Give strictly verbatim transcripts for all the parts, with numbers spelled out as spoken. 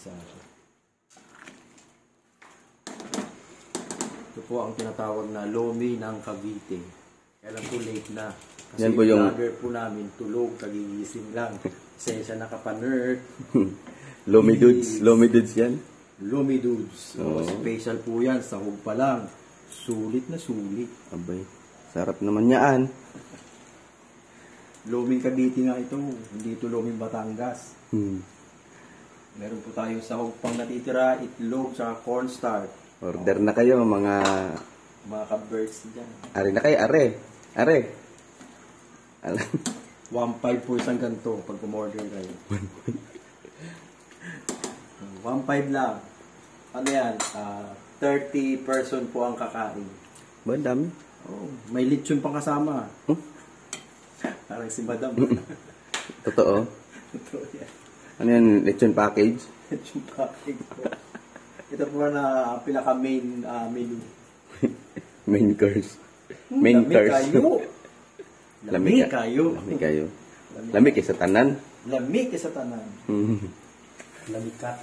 sa akin. Ito po ang tinatawag na lomi ng Cavite. Kaya lang po late na. Kasi yan po yung vlogger po namin tulog, kagigising lang. Pasensya na kapanerd. Lomi Dudes. Lomi Dudes yan. Lomi Dudes. So, oh. Special po yan. Sahog pa lang. Sulit na sulit. Abay. Sarap naman yan. Loming Cavite nga ito. Hindi ito Loming Batangas. Hmm. Meron po tayong sahog pang natitira, itlog, saka cornstarch. Order na kayo mga... Mga ka-birds dyan. Are na kayo, are. Are. one five po isang ganito pag umorder kayo. one five lang. Ano yan? Uh, thirty person po ang kakain. Ba, dami. Oh, may lechon pang kasama. Huh? Parang si Madam. Totoo? Totoo yan. Ano yan? Lechon package? Lechon package po. Ito po na pinaka main uh, menu. Main course. Main Lami course. Kayo. Lami Lami kayo. Lami kayo. Lami kayo sa tanan. Lami kayo sa tanan. Lami kat.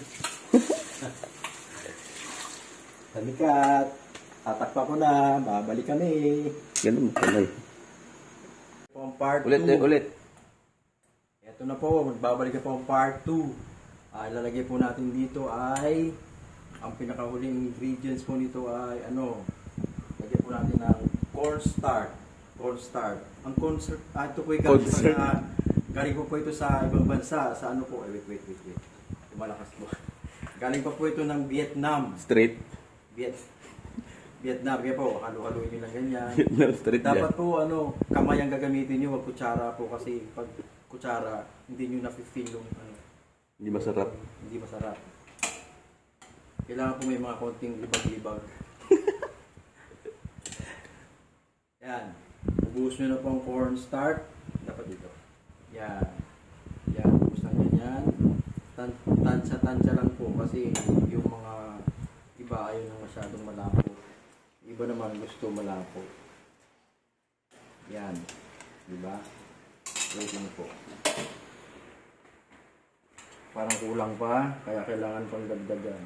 Lami kat. Tatakpa ko na. Babalik kami. Ganun mo kamay. Pong part Ulit, two. ulit. Ito na po. Magbabalik na po ang part two. Uh, ilalagay po natin dito ay ang pinakahuling ingredients po nito ay ano, lagyan po natin ng cornstarch. Cornstarch. Ang cornstarch, ah, ito po ay galing sa, galing po po ito sa ibang bansa. Sa ano po, eh, wait, wait, wait, wait. Malakas po. Galing pa po ito ng Vietnam. Street. Viet, Vietnam. Kaya po, halo-haloin nyo lang ganyan. Vietnam street. Dapat yan. po, ano, kamay ang gagamitin nyo, wag kutsara po kasi pag kutsara, hindi nyo na-feel yung ano, Hindi masarap. Hindi masarap. Kailangan po may mga konting libag-libag. Yan. Ubus nyo na po ang cornstarch. Dapat dito. Yan. Yan. Ubus na ganyan. Tan tansya-tansya lang po kasi yung mga iba ayaw na masyadong malapot. Iba naman gusto malapot. Yan. Diba? Wait lang po. Parang kulang pa, kaya kailangan pang dagdagan.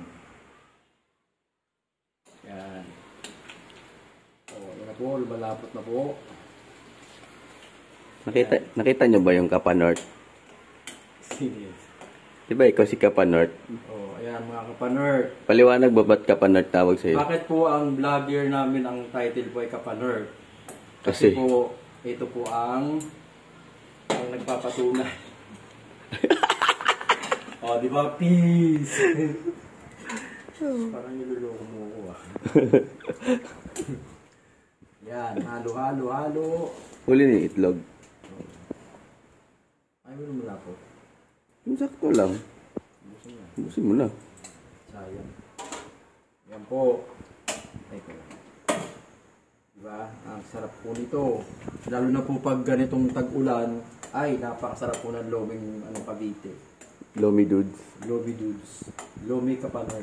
Yan. O, yan na po, lumalapot na po. Nakita, nakita nyo ba yung Kapa North? Sige. Diba ikaw si Kapa North? O, ayan mga kapanerd. Paliwanag ba ba't Kapa North tawag sa'yo? Bakit po ang vlogger namin, ang title po ay kapanerd? Kasi, Kasi po, ito po ang ang nagpapatunay. O, di ba? Peace! Parang niluloko mo ko ah. Yan, halo, halo, halo. huli ni itlog. Ay, mo mula po. Yung sakto lang. Busin na. Busin mo na. Sayang. Yan po. Ay, ko lang. Diba? Ang sarap po nito. Lalo na po pag ganitong tag-ulan, ay, napakasarap po ng loming ano, Cavite. Lomi Dudes. Lomi Dudes. Lomi Kapanerd.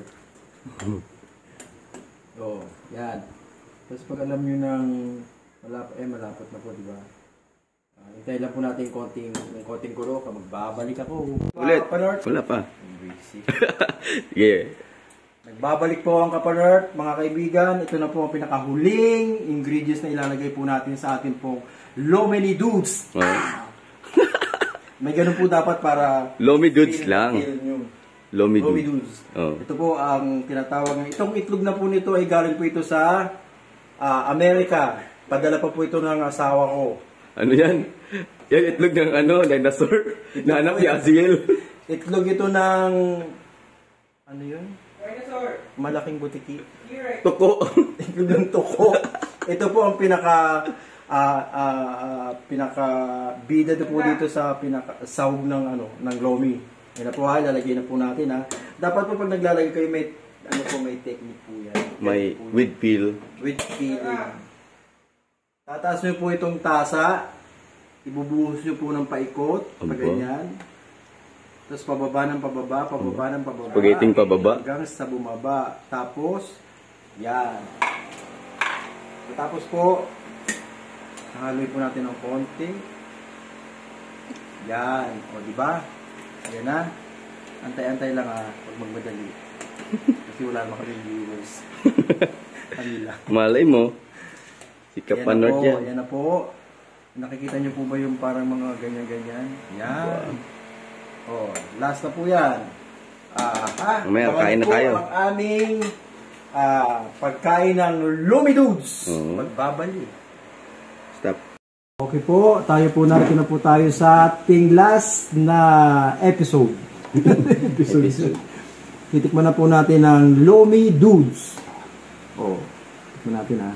Oh, yan. Tapos pag alam nyo ng malapot, eh malapot na po, di ba? Uh, hintay lang po natin konting, yung konting kulo, magbabalik ako. Ulit. Kapanerd. Wala pa. Busy. Yeah. Nagbabalik po ang Kapanerd, mga kaibigan. Ito na po ang pinakahuling ingredients na ilalagay po natin sa atin pong Lomi Dudes. Oh. May ganun po dapat para Lomi Dudes feel- lang. feel nyo. Lomi Lomi Dudes. Dudes. Oh. Ito po ang tinatawag ng itong itlog na po nito ay galing po ito sa uh, Amerika. Padala pa po ito ng asawa ko. Ano yan? Yan itlog ng ano, dinosaur. Na anak ni Aziel. Itlog ito ng ano yun? Malaking butiki. Tuko. Itlog ng tuko. Ito po ang pinaka uh, uh, pinaka bida po dito sa pinaka sahog ng ano ng lomi. Yan na po ha, lalagyan na po natin ha. Dapat po pag naglalagay kayo may ano po may technique po yan. May po with peel. with feeling. Tataas nyo po itong tasa. Ibubuhos nyo po ng paikot. Ano Pag po? ganyan. Tapos pababa ng pababa, pababa ng pababa. Spaghetti pababa. Hanggang sa bumaba. Tapos, yan. Tapos po, haloy po natin ng konti. Yan. O, di ba? Yan na. Antay-antay lang ah, pag magmadali. Kasi wala naman kami viewers. Kanila. Malay mo. Si Ayan na Kapanort po, yan. ayan na po. Nakikita niyo po ba yung parang mga ganyan-ganyan? Yan. Oh, last na po yan. Ah, ha? Mamaya, Abangan kain na po tayo. ang aming ah, pagkain ng Lumi Dudes. Oo. Magbabali. Stop. Okay po, tayo po narito na po tayo sa ating last na episode. episode. Episode. Titikman na po natin ang Lomi Dudes. Oh, tikman natin ha.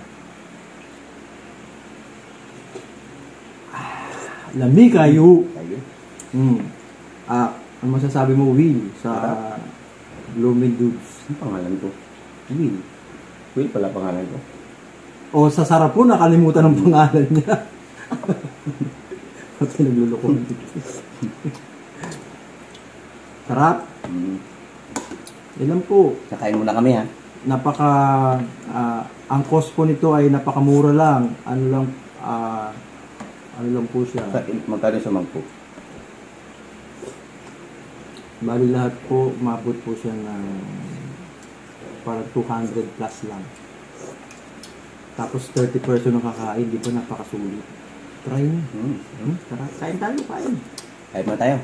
Ah, lami kayo. Tayo. Hmm. Ah, ano masasabi mo, Will, sa Lomi Dudes? Ano pangalan ko? Will. Will pala pangalan ko. O sa sarap po, nakalimutan ang pangalan niya. At nagluloko ng dito. Sarap. Mm. Yan lang po. Nakain muna kami ha. Napaka, ah, ang cost po nito ay napakamura lang. Ano lang, ah, ano lang po siya. Magkano sa mangko? Bali lahat po, mabot po siya ng parang two hundred plus lang. Tapos thirty person ang kakain, di ba napakasulit. Try nyo. Mm. Hmm? Tara, kain tayo, kain. Kain muna tayo.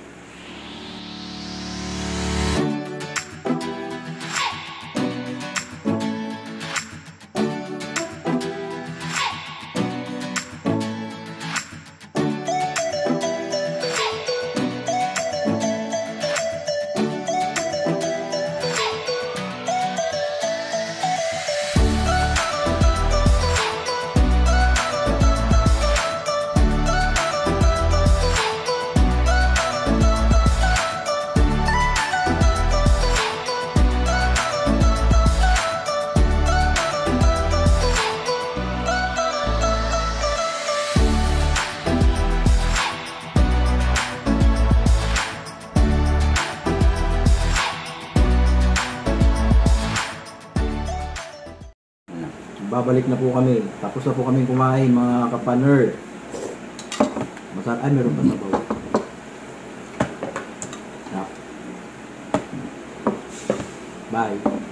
Babalik na po kami. Tapos na po kami kumain, mga kapaner. Masarap. Ay, meron pa sa bawah. Bye.